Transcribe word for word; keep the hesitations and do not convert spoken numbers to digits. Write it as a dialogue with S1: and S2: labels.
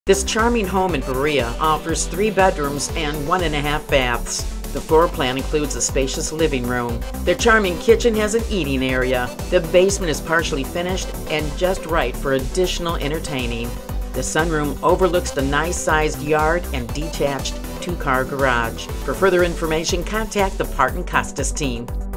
S1: This charming home in Berea offers three bedrooms and one and a half baths. The floor plan includes a spacious living room. Their charming kitchen has an eating area. The basement is partially finished and just right for additional entertaining. The sunroom overlooks the nice-sized yard and detached two-car garage. For further information, contact the Partis Kostos team.